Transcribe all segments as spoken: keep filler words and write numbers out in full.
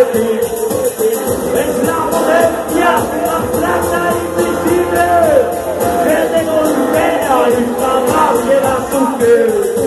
ti. Es la potencia de la plata invisible que te golpea y jamás llega a su fin.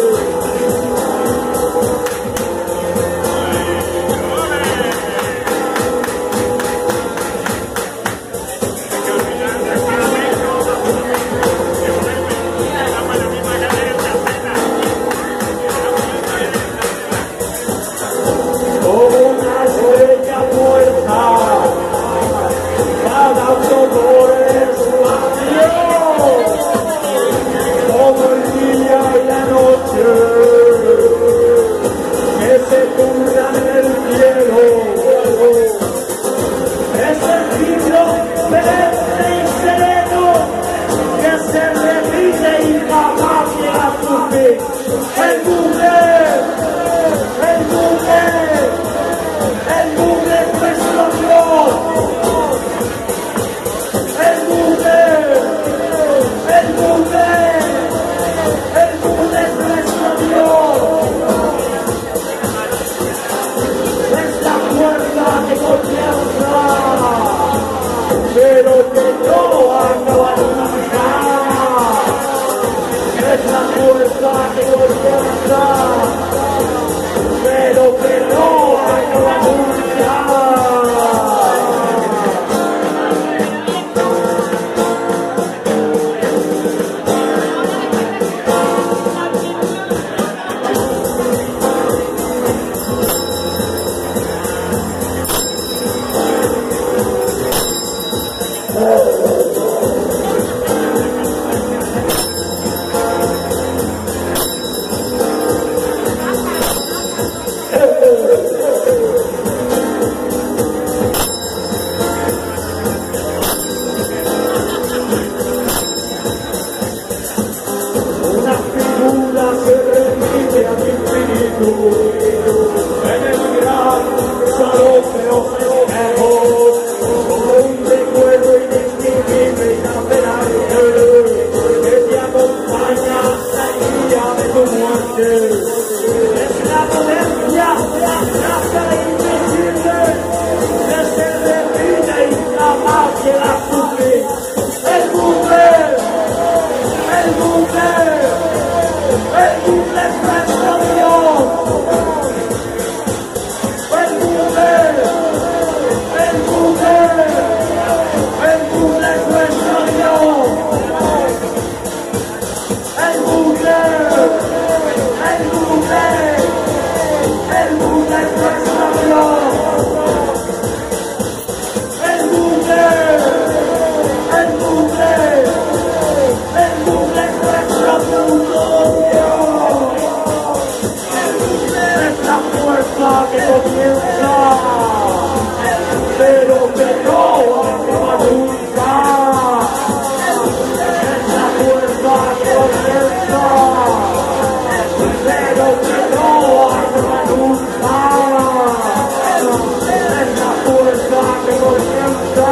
Pero que no acaba nunca. En el gran salón de los espejos, como un recuerdo indescriptible y inaperable que te acompaña hasta el día de tu muerte. Es la potencia de la plaza invisible que se define y jamás llega a su fin. El bucle, el bucle, el bucle es nuestro Dios. Que comienza, pero que no acaba nunca. Es la fuerza que comienza, pero que no acaba nunca. Es la fuerza que comienza,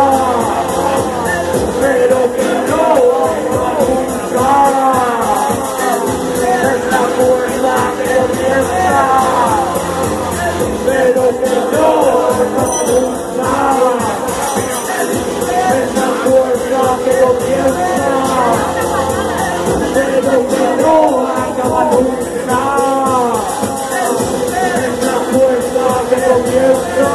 pero que no acaba nunca. Es la fuerza que comienza, pero que no acaba nunca. Es la fuerza que comienza, pero que no acaba nunca. Es la fuerza que comienza.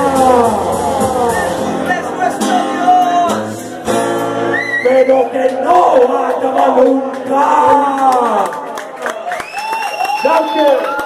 Es nuestro Dios, pero que no acaba nunca. Gracias.